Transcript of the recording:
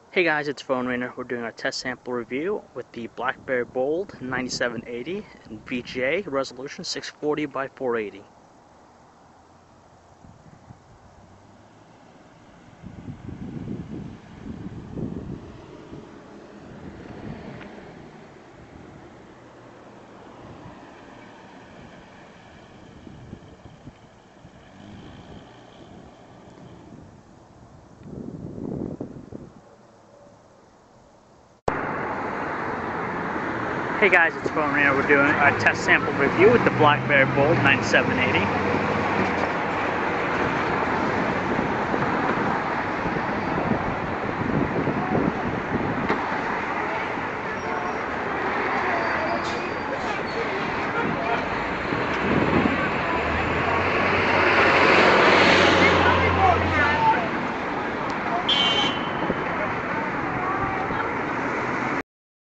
Hey guys, it's Phone Rainer. We're doing a test sample review with the BlackBerry Bold 9780 and VGA resolution 640 by 480. Hey guys, it's Phone Rainer. We're doing a test sample review with the BlackBerry Bold 9780.